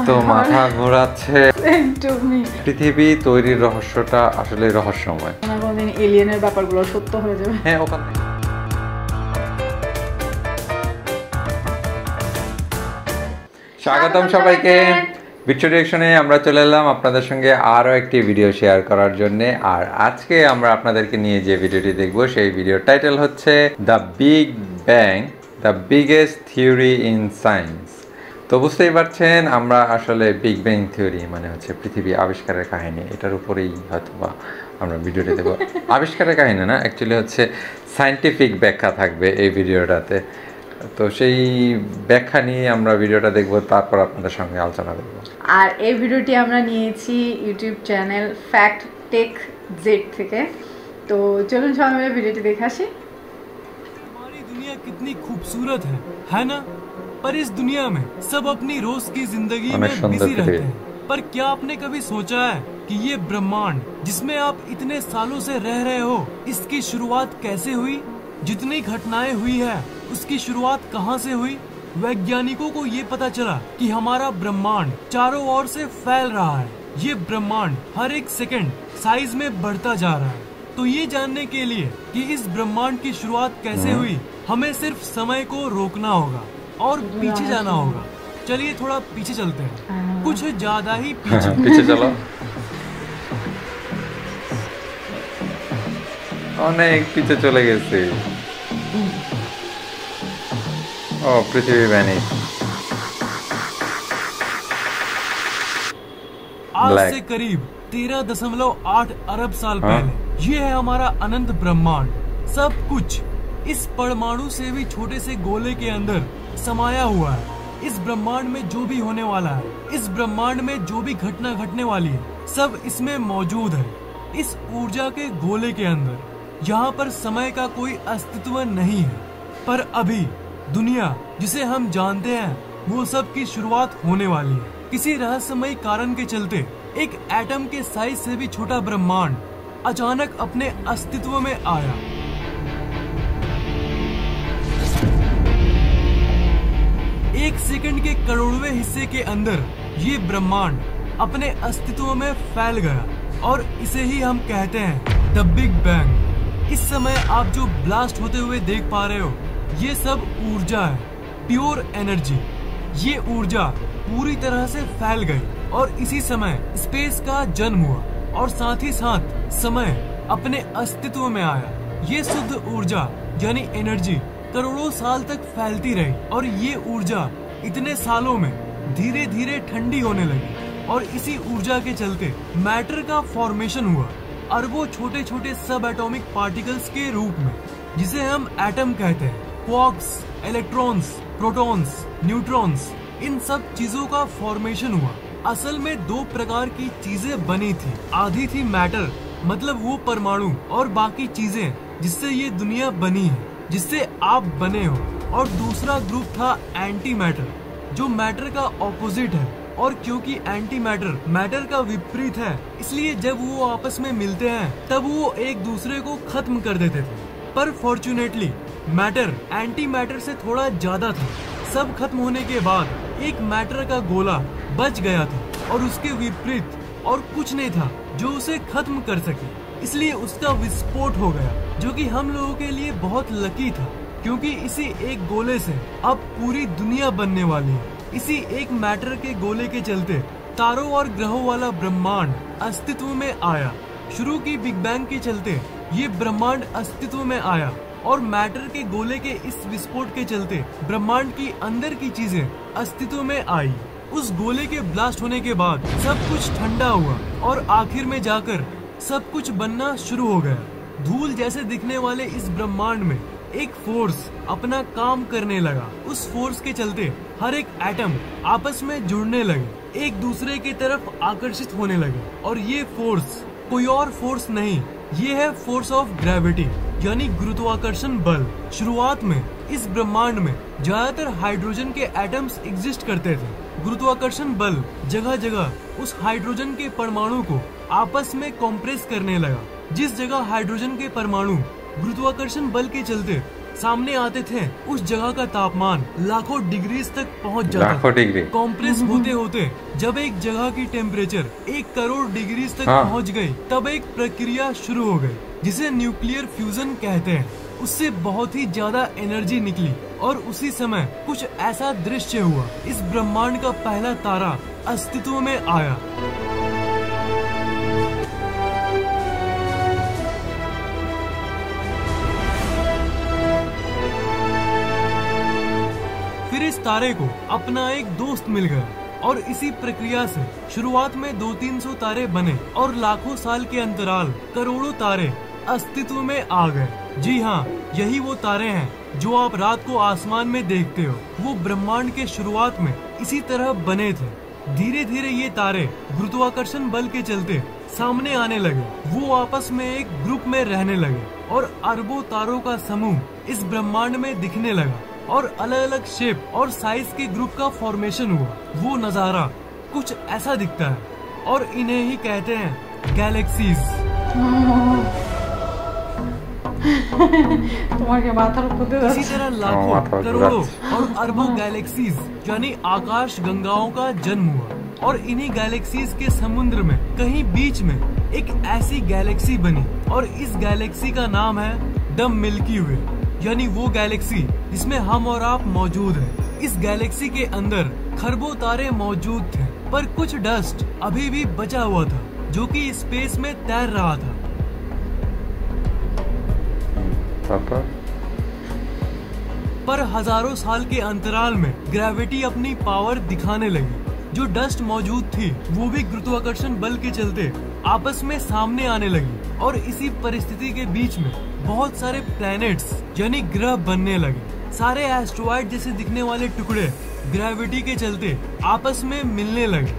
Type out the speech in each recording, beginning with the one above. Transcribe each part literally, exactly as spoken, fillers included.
তো মাথা ঘোরাচ্ছে। পৃথিবী তৈরির রহস্যটা আসলে রহস্যময়। কোনদিন এলিয়েনের ব্যাপারগুলো সত্য হয়ে যাবে। হ্যাঁ, ওখানে স্বাগতম সবাইকে। ভিডিও রিঅ্যাকশনে আমরা চলে এলাম আপনাদের সঙ্গে আরও একটি ভিডিও শেয়ার করার জন্য। আর আজকে আমরা আপনাদেরকে নিয়ে যে ভিডিওটি দেখব সেই ভিডিওর টাইটেল হচ্ছে the big bang, the biggest theory in science. তো বুঝতেই পারছেন আমরা আসলে বিগ ব্যাং থিওরি মানে হচ্ছে পৃথিবী আবিষ্কারের কাহিনী, এটার উপরেই হয়তো বা আমরা ভিডিওটি দেবো। আবিষ্কারের কাহিনী না, অ্যাকচুয়ালি হচ্ছে সায়েন্টিফিক ব্যাখ্যা থাকবে এই ভিডিওটাতে। তো সেই ব্যাখ্যা নিয়ে আমরা ভিডিওটা দেখব, তারপর আপনাদের সঙ্গে আলোচনা করব। আর এই ভিডিওটি আমরা নিয়েছি YouTube channel Fact Tech Z থেকে। তো চলুন সবাই মিলে ভিডিওটি দেখে আসি। हमारी दुनिया कितनी खूबसूरत है है ना? पर इस दुनिया में सब अपनी रोज की जिंदगी में बिजी रहते हैं। पर क्या आपने कभी सोचा है कि ये ब्रह्मांड जिसमें आप इतने सालों से रह रहे हो, इसकी शुरुआत कैसे हुई? जितनी घटनाएं हुई है उसकी शुरुआत कहां से हुई? वैज्ञानिकों को ये पता चला कि हमारा ब्रह्मांड चारों ओर से फैल रहा है। ये ब्रह्मांड हर एक सेकंड साइज में बढ़ता जा रहा है। तो ये जानने के लिए कि इस ब्रह्मांड की शुरुआत कैसे हुई, हमें सिर्फ समय को रोकना होगा और पीछे जाना होगा। चलिए थोड़ा पीछे चलते हैं, कुछ ज्यादा ही पीछे। पीछे चलो। অনেক পিছে চলে গেছে। ও পৃথিবী ভ্যানিশ। आज से करीब तेरह दशमलव आठ अरब साल हाँ? पहले ये है हमारा अनंत ब्रह्मांड। सब कुछ इस परमाणु से भी छोटे से गोले के अंदर समाया हुआ है। इस ब्रह्मांड में जो भी होने वाला है, इस ब्रह्मांड में जो भी घटना घटने वाली है, सब इसमें मौजूद है। इस ऊर्जा के गोले के अंदर यहाँ पर समय का कोई अस्तित्व नहीं है। पर अभी दुनिया जिसे हम जानते हैं वो सब की शुरुआत होने वाली है। किसी रहस्यमय कारण के चलते एक एटम के साइज से भी छोटा ब्रह्मांड अचानक अपने अस्तित्व में आया। एक सेकंड के करोड़वें हिस्से के अंदर ये ब्रह्मांड अपने अस्तित्व में फैल गया और इसे ही हम कहते हैं द बिग बैंग। इस समय आप जो ब्लास्ट होते हुए देख पा रहे हो, ये सब ऊर्जा है, प्योर एनर्जी। ये ऊर्जा पूरी तरह से फैल गई और इसी समय स्पेस का जन्म हुआ और साथ ही साथ समय अपने अस्तित्व में आया। ये शुद्ध ऊर्जा यानी एनर्जी करोड़ों साल तक फैलती रही और ये ऊर्जा इतने सालों में धीरे धीरे ठंडी होने लगी और इसी ऊर्जा के चलते मैटर का फॉर्मेशन हुआ, अरबों छोटे छोटे सब एटॉमिक पार्टिकल्स के रूप में, जिसे हम एटम कहते हैं। क्वार्क्स, इलेक्ट्रॉन्स, प्रोटॉन्स, न्यूट्रॉन्स, इन सब चीजों का फॉर्मेशन हुआ। असल में दो प्रकार की चीजें बनी थी। आधी थी मैटर मतलब वो परमाणु और बाकी चीजें जिससे ये दुनिया बनी है, जिससे आप बने हो। और दूसरा ग्रुप था एंटी मैटर जो मैटर का ऑपोजिट है। और क्योंकि एंटी मैटर मैटर का विपरीत है, इसलिए जब वो आपस में मिलते हैं तब वो एक दूसरे को खत्म कर देते थे। पर फॉर्चुनेटली मैटर एंटी मैटर से थोड़ा ज्यादा था। सब खत्म होने के बाद एक मैटर का गोला बच गया था और उसके विपरीत और कुछ नहीं था जो उसे खत्म कर सके, इसलिए उसका विस्फोट हो गया, जो कि हम लोगों के लिए बहुत लकी था क्योंकि इसी एक गोले से अब पूरी दुनिया बनने वाली है। इसी एक मैटर के गोले के चलते तारों और ग्रहों वाला ब्रह्मांड अस्तित्व में आया। शुरू की बिग बैंग के चलते ये ब्रह्मांड अस्तित्व में आया और मैटर के गोले के इस विस्फोट के चलते ब्रह्मांड की अंदर की चीजें अस्तित्व में आई। उस गोले के ब्लास्ट होने के बाद सब कुछ ठंडा हुआ और आखिर में जाकर सब कुछ बनना शुरू हो गया। धूल जैसे दिखने वाले इस ब्रह्मांड में एक फोर्स अपना काम करने लगा। उस फोर्स के चलते हर एक एटम आपस में जुड़ने लगे, एक दूसरे की तरफ आकर्षित होने लगे। और ये फोर्स कोई और फोर्स नहीं, ये है फोर्स ऑफ ग्रेविटी यानी गुरुत्वाकर्षण बल। शुरुआत में इस ब्रह्मांड में ज्यादातर हाइड्रोजन के एटम्स एग्जिस्ट करते थे। गुरुत्वाकर्षण बल जगह जगह उस हाइड्रोजन के परमाणु को आपस में कॉम्प्रेस करने लगा। जिस जगह हाइड्रोजन के परमाणु गुरुत्वाकर्षण बल के चलते सामने आते थे उस जगह का तापमान लाखों डिग्री तक पहुंच जाता लाखों था। डिग्री कॉम्प्रेस होते होते जब एक जगह की टेम्परेचर एक करोड़ डिग्री तक हाँ। पहुंच गई, तब एक प्रक्रिया शुरू हो गई जिसे न्यूक्लियर फ्यूजन कहते हैं। उससे बहुत ही ज्यादा एनर्जी निकली और उसी समय कुछ ऐसा दृश्य हुआ। इस ब्रह्मांड का पहला तारा अस्तित्व में आया। फिर इस तारे को अपना एक दोस्त मिल गया और इसी प्रक्रिया से शुरुआत में दो तीन सौ तारे बने और लाखों साल के अंतराल करोड़ों तारे अस्तित्व में आ गए। जी हाँ, यही वो तारे हैं जो आप रात को आसमान में देखते हो। वो ब्रह्मांड के शुरुआत में इसी तरह बने थे। धीरे धीरे ये तारे गुरुत्वाकर्षण बल के चलते सामने आने लगे। वो आपस में एक ग्रुप में रहने लगे और अरबों तारों का समूह इस ब्रह्मांड में दिखने लगा और अलग अलग शेप और साइज के ग्रुप का फॉर्मेशन हुआ। वो नजारा कुछ ऐसा दिखता है और इन्हें ही कहते हैं गैलेक्सीज। तुम्हारे माथा इसी तरह लाखों करोड़ों और अरबों गैलेक्सीज यानी आकाश गंगाओं का जन्म हुआ और इन्हीं गैलेक्सीज के समुद्र में कहीं बीच में एक ऐसी गैलेक्सी बनी और इस गैलेक्सी का नाम है द मिल्की वे, यानी वो गैलेक्सी जिसमें हम और आप मौजूद हैं। इस गैलेक्सी के अंदर खरबों तारे मौजूद थे, पर कुछ डस्ट अभी भी बचा हुआ था जो कि स्पेस में तैर रहा था। पर हजारों साल के अंतराल में ग्रेविटी अपनी पावर दिखाने लगी। जो डस्ट मौजूद थी वो भी गुरुत्वाकर्षण बल के चलते आपस में सामने आने लगी और इसी परिस्थिति के बीच में बहुत सारे प्लैनेट्स यानी ग्रह बनने लगे। सारे एस्ट्रॉयड जैसे दिखने वाले टुकड़े ग्रेविटी के चलते आपस में मिलने लगे।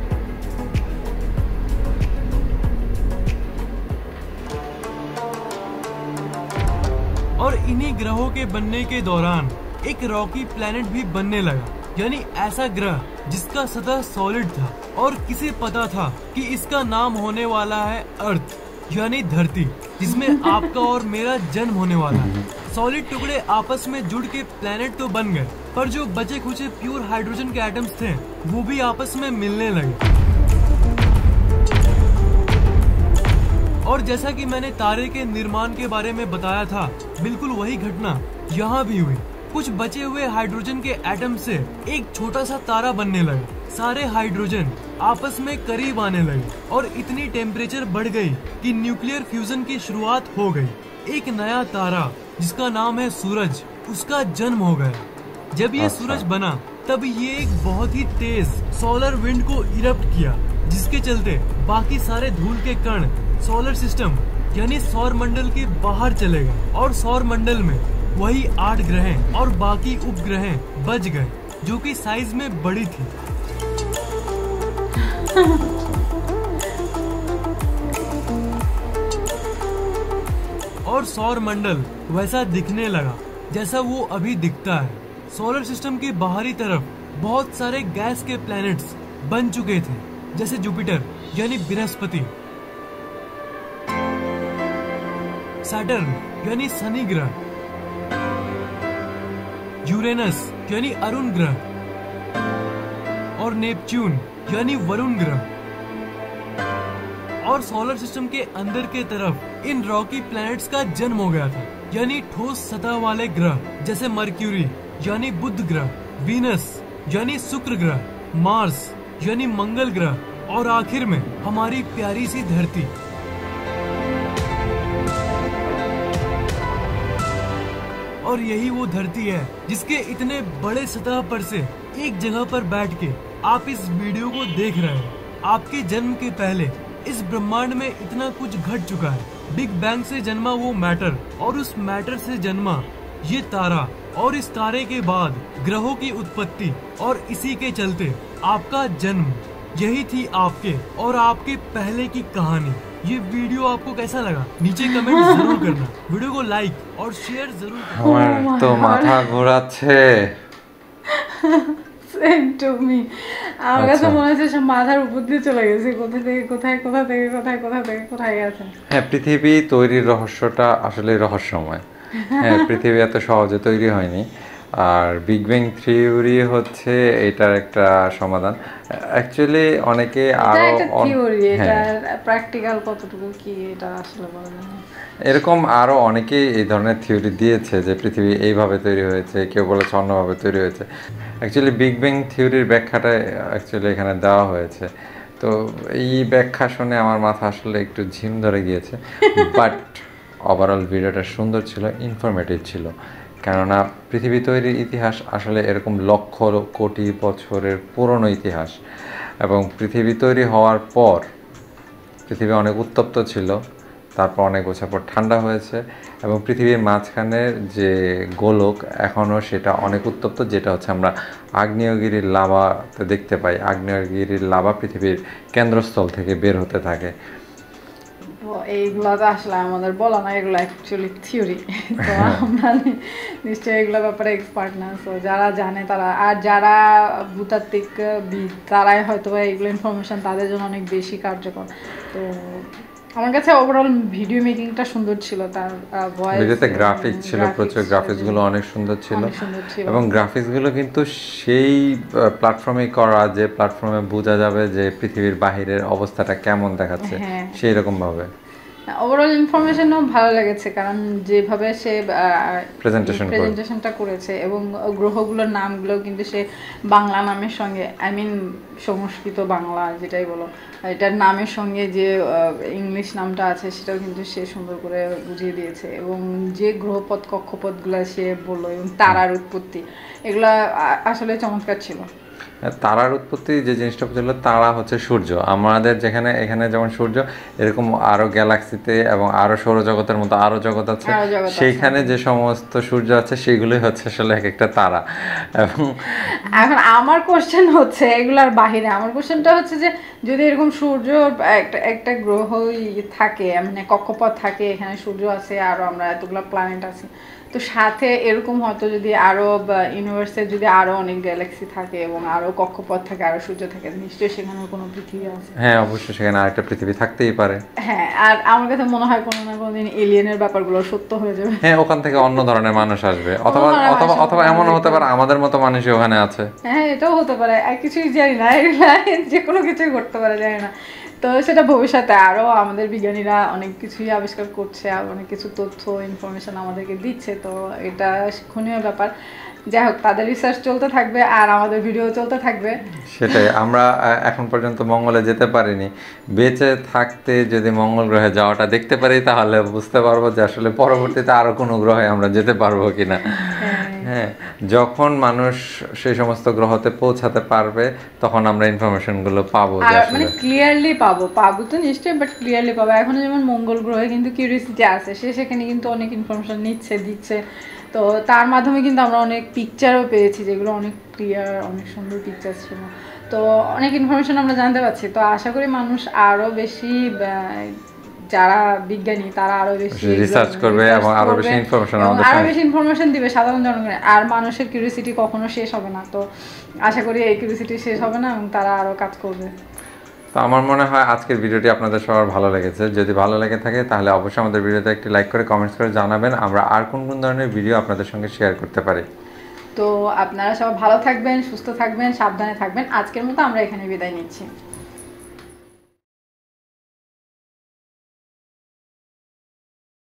और इन्हीं ग्रहों के बनने के दौरान एक रॉकी प्लैनेट भी बनने लगा, यानी ऐसा ग्रह जिसका सतह सॉलिड था और किसे पता था कि इसका नाम होने वाला है अर्थ यानी धरती, जिसमें आपका और मेरा जन्म होने वाला है। सॉलिड टुकड़े आपस में जुड़ के प्लैनेट तो बन गए, पर जो बचे खुचे प्योर हाइड्रोजन के एटम्स थे वो भी आपस में मिलने लगे। और जैसा कि मैंने तारे के निर्माण के बारे में बताया था, बिल्कुल वही घटना यहाँ भी हुई। कुछ बचे हुए हाइड्रोजन के एटम से एक छोटा सा तारा बनने लगा। सारे हाइड्रोजन आपस में करीब आने लगे और इतनी टेम्परेचर बढ़ गई कि न्यूक्लियर फ्यूजन की शुरुआत हो गई। एक नया तारा जिसका नाम है सूरज, उसका जन्म हो गया। जब ये सूरज बना तब ये एक बहुत ही तेज सोलर विंड को इरप्ट किया, जिसके चलते बाकी सारे धूल के कण सोलर सिस्टम यानी सौर मंडल के बाहर चले गए और सौर मंडल में वही आठ ग्रह और बाकी उपग्रह बच गए जो कि साइज में बड़ी थी। और सौर मंडल वैसा दिखने लगा जैसा वो अभी दिखता है। सोलर सिस्टम के बाहरी तरफ बहुत सारे गैस के प्लैनेट्स बन चुके थे, जैसे जुपिटर यानी बृहस्पति, सैटर्न यानी शनि ग्रह, यूरेनस यानी अरुण ग्रह और नेपच्यून यानी वरुण ग्रह। और सोलर सिस्टम के अंदर के तरफ इन रॉकी प्लैनेट्स का जन्म हो गया था, यानी ठोस सतह वाले ग्रह जैसे मर्क्यूरी यानी बुध ग्रह, वीनस यानी शुक्र ग्रह, मार्स यानी मंगल ग्रह और आखिर में हमारी प्यारी सी धरती। और यही वो धरती है जिसके इतने बड़े सतह पर से एक जगह पर बैठ के आप इस वीडियो को देख रहे हैं। आपके जन्म के पहले इस ब्रह्मांड में इतना कुछ घट चुका है। बिग बैंग से जन्मा वो मैटर और उस मैटर से जन्मा ये तारा और इस तारे के बाद ग्रहों की उत्पत्ति और इसी के चलते आपका जन्म। यही थी आपके और आपके पहले की कहानी। ये वीडियो आपको कैसा लगा नीचे कमेंट जरूर करना। वीडियो को लाइक और शेयर जरूर करना। আমার তো মাথা ঘোরাচ্ছে। Same to me. আমার কাছে মনে হচ্ছে সব মাথার উপর দিয়ে চলে গেছে, কোথা থেকে কোথায় কোথা থেকে কোথায় কোথা থেকে কোথায় গেছে। হ্যাঁ, পৃথিবী তৈরির রহস্যটা আসলে রহস্যময়। হ্যাঁ, পৃথিবী এত সহজে তৈরি হয়নি। আর বিগ ব্যাং থিওরি হচ্ছে এটার একটা সমাধান। অ্যাকচুয়ালি অনেকে এটা আরো একটা অন- থিওরি, হ্যাঁ, এটা প্র্যাকটিক্যাল কতটুকু কি এটা আসলে বলা যায় না। এরকম আরো অনেকেই এই ধরনের থিওরি দিয়েছে যে পৃথিবী এইভাবে তৈরি হয়েছে, কেউ বলেছে অন্যভাবে তৈরি হয়েছে। অ্যাকচুয়ালি বিগ ব্যাং থিওরির ব্যাখ্যাটা অ্যাকচুয়ালি এখানে দেওয়া হয়েছে। তো এই ব্যাখ্যা শুনে আমার মাথা আসলে একটু ঝিম ধরে গিয়েছে, বাট ওভারঅল ভিডিওটা সুন্দর ছিল, ইনফরমেটিভ ছিল। কেননা পৃথিবী তৈরির ইতিহাস আসলে এরকম লক্ষ কোটি বছরের পুরনো ইতিহাস, এবং পৃথিবী তৈরি হওয়ার পর পৃথিবী অনেক উত্তপ্ত ছিল, তারপর অনেক বছর পর ঠান্ডা হয়েছে, এবং পৃথিবীর মাঝখানের যে গোলক এখনও সেটা অনেক উত্তপ্ত, যেটা হচ্ছে আমরা আগ্নেয়গিরির লাভাতে দেখতে পাই। আগ্নেয়গিরির লাভা পৃথিবীর কেন্দ্রস্থল থেকে বের হতে থাকে। তো এইগুলো তো আসলে আমাদের বলা না, এগুলো অ্যাকচুয়ালি থিওরি। তো আমরা নিশ্চয়ই এগুলো ব্যাপারে এক্সপার্ট না। তো যারা জানে তারা, আর যারা ভূতাত্ত্বিক বিদ তারাই হয়তো এইগুলো ইনফরমেশন তাদের জন্য অনেক বেশি কার্যকর। তো আমার কাছে ওভারঅল ভিডিও মেকিংটা সুন্দর ছিল, তার ভয়েস, ভিডিওতে গ্রাফিক্স ছিল প্রচুর, গ্রাফিক্সগুলো অনেক সুন্দর ছিল, এবং গ্রাফিক্সগুলো কিন্তু সেই প্ল্যাটফর্মে করা যে প্ল্যাটফর্মে বোঝা যাবে যে পৃথিবীর বাহিরের অবস্থাটা কেমন দেখাচ্ছে, সেই রকম ভাবে ওভারঅল ইনফরমেশনও ভালো লেগেছে, কারণ যেভাবে সে প্রেজেন্টেশন প্রেজেন্টেশনটা করেছে, এবং গ্রহগুলোর নামগুলো কিন্তু সে বাংলা নামের সঙ্গে, আই মিন সংস্কৃত বাংলা যেটাই বলো, এটার নামের সঙ্গে যে ইংলিশ নামটা আছে সেটাও কিন্তু সে সুন্দর করে বুঝিয়ে দিয়েছে। এবং যে গ্রহপথ কক্ষপথগুলো সে বললো, এবং তারার উৎপত্তি, এগুলা আসলে চমৎকার ছিল। তারার উৎপত্তি যে জিনিসটা ছিল, তারা হচ্ছে সূর্য। আমাদের যেখানে এখানে যেমন সূর্য, এরকম আরো গ্যালাক্সিতে এবং আরো সৌরজগতের মতো আরো জগৎ আছে, সেইখানে যে সমস্ত সূর্য আছে সেগুলোই হচ্ছে আসলে এক একটা তারা। এবং এখন আমার কোশ্চেন হচ্ছে এগুলার বাহিরে, আমার কোশ্চেনটা হচ্ছে যে যদি এরকম সূর্য একটা একটা গ্রহই থাকে, মানে কক্ষপথ থাকে, এখানে সূর্য আছে, আরো আমরা এতগুলো প্ল্যানেট আছে, তো সাথে এরকম হয়তো যদি আরো ইউনিভার্সের যদি আরো অনেক গ্যালাক্সি থাকে এবং আরো কক্ষপথ থাকে, আরো সূর্য থাকে, নিশ্চয়ই সেখানে কোনো পৃথিবী আছে। হ্যাঁ, অবশ্যই সেখানে আরেকটা পৃথিবী থাকতেই পারে। হ্যাঁ, আর আমার কাছে মনে হয় কোনো না কোনোদিন এলিয়েনের ব্যাপারগুলো সত্য হয়ে যাবে। হ্যাঁ, ওখান থেকে অন্য ধরনের মানুষ আসবে, অথবা অথবা অথবা এমনও হতে পারে আমাদের মতো মানুষই ওখানে আছে। হ্যাঁ, এটাও হতে পারে, আর কিছুই জানি না, যে কোনো কিছুই ঘটতে পারে, জানি না। তো সেটা ভবিষ্যতে আরও আমাদের বিজ্ঞানীরা অনেক কিছুই আবিষ্কার করছে, আর অনেক কিছু তথ্য ইনফরমেশন আমাদেরকে দিচ্ছে। তো এটা শিক্ষণীয় ব্যাপার। যাই হোক, তাদের রিসার্চ চলতে থাকবে আর আমাদের ভিডিও চলতে থাকবে। সেটাই, আমরা এখন পর্যন্ত মঙ্গলে যেতে পারিনি, বেঁচে থাকতে যদি মঙ্গল গ্রহে যাওয়াটা দেখতে পারি তাহলে বুঝতে পারবো যে আসলে পরবর্তীতে আরো কোনো গ্রহে আমরা যেতে পারবো কিনা। হ্যাঁ, যখন মানুষ সেই সমস্ত গ্রহতে পৌঁছাতে পারবে তখন আমরা ইনফরমেশনগুলো পাবো, মানে ক্লিয়ারলি পাবো পাবো তো নিশ্চয়ই, বাট ক্লিয়ারলি পাবো। এখন যেমন মঙ্গল গ্রহে কিন্তু কিউরিওসিটি আছে, সে সেখানে কিন্তু অনেক ইনফরমেশন নিচ্ছে, দিচ্ছে। তো তার মাধ্যমে কিন্তু আমরা অনেক পিকচারও পেয়েছি, যেগুলো অনেক ক্লিয়ার, অনেক সুন্দর পিকচার ছিল। তো অনেক ইনফরমেশন আমরা জানতে পারছি। তো আশা করি মানুষ আরো বেশি, যারা বিজ্ঞানী তারা আরো বেশি রিসার্চ করবে এবং আরো বেশি ইনফরমেশন আমাদের আরো বেশি ইনফরমেশন দিবে সাধারণ জনগণের। আর মানুষের কিউরিওসিটি কখনো শেষ হবে না। তো আশা করি এই কিউরিওসিটি শেষ হবে না এবং তারা আরো কাজ করবে। তো আমার মনে হয় আজকের ভিডিওটি আপনাদের সবার ভালো লেগেছে। যদি ভালো লেগে থাকে তাহলে অবশ্যই আমাদের ভিডিওতে একটি লাইক করে কমেন্টস করে জানাবেন আমরা আর কোন কোন ধরনের ভিডিও আপনাদের সঙ্গে শেয়ার করতে পারি। তো আপনারা সবাই ভালো থাকবেন, সুস্থ থাকবেন, সাবধানে থাকবেন। আজকের মতো আমরা এখানে বিদায় নিচ্ছি।